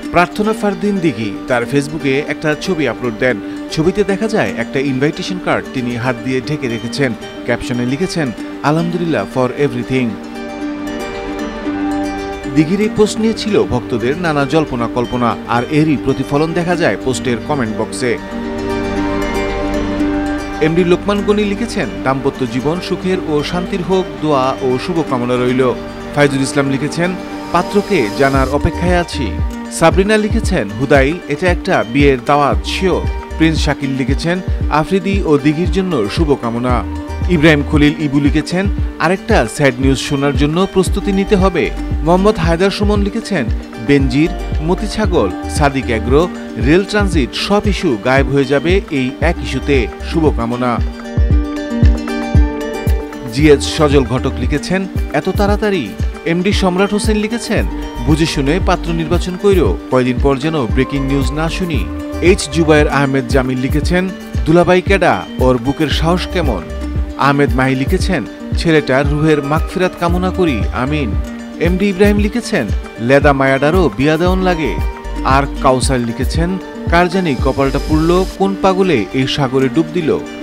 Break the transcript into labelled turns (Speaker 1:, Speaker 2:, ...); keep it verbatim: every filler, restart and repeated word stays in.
Speaker 1: প্রার্থনা ফারদিন দিঘি তার ফেসবুকে একটা ছবি আপলোড দেন। ছবিতে দেখা যায় একটা ইনভাইটেশন কার্ড তিনি হাত দিয়ে ঢেকে রেখেছেন। ক্যাপশনে লিখেছেন, আলহামদুলিল্লাহ ফর এভরিথিং। দিঘির এই পোস্ট নিয়ে ছিল ভক্তদের নানা জল্পনা কল্পনা, আর এরই প্রতিফলন দেখা যায় পোস্টের কমেন্ট বক্সে। এমডি লোকমান গনি লিখেছেন, দাম্পত্য জীবন সুখের ও শান্তির হোক, দোয়া ও শুভকামনা রইল। ফাইজুল ইসলাম লিখেছেন, পাত্রকে জানার অপেক্ষায় আছি। সাবরিনা লিখেছেন, হুদাই এটা একটা বিয়ের দাওয়াত শিওর। প্রিন্স শাকিল লিখেছেন, আফ্রিদি ও দিঘির জন্য শুভকামনা। ইব্রাহিম খলিল ইবু লিখেছেন, আরেকটা স্যাড নিউজ শোনার জন্য প্রস্তুতি নিতে হবে। মোহাম্মদ হায়দার সুমন লিখেছেন, বেনজির, মতিছাগল, সাদিক এগ্রো, রেল ট্রানজিট সব ইস্যু গায়েব হয়ে যাবে এই এক ইস্যুতে, শুভকামনা। জিএস সজল ঘটক লিখেছেন, এত তাড়াতাড়ি। এমডি সম্রাট হোসেন লিখেছেন, বুঝে শুনে পাত্র নির্বাচন কইর, কয়দিন পর যেন ব্রেকিং নিউজ না শুনি। এইচ জুবায়ের আহমেদ জামিল লিখেছেন, দুলাবাই কেডা, ওর বুকের সাহস কেমন। আহমেদ মাহি লিখেছেন, ছেলেটার রুহের মাগফিরাত কামনা করি, আমিন। এমডি ইব্রাহিম লিখেছেন, লেদা মায়াডারও বিয়া দেওয়ান লাগে। আর কাউসার লিখেছেন, কার জানি কপালটা পুড়ল, কোন পাগলে এই সাগরে ডুব দিল।